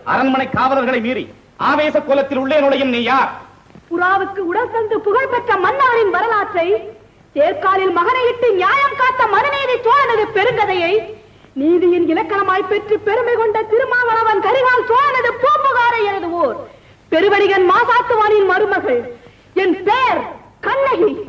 அரண்மனை காவலர்களை மீறி ஆவேச கோலத்தில் உள்ளே நுழையும் நீ யார்? புறாவுக்கு உடல் தந்து புகழ்பெற்ற மன்னரின் வரலாற்றை, தேர்காலில் மகனையிட்டு நியாயம் காத்த மனுநீதி சோழனது பெருங்கதையை, நீதியின் இலக்கணமாய் பெற்று பெருமை கொண்ட திருமாவளவன் கரிகால் சோழனது பூம்புகாரை எழுதுவோர் பெருவணிகன் மாசாத்துவானின் மருமகள். என் பேர் கண்ணகி.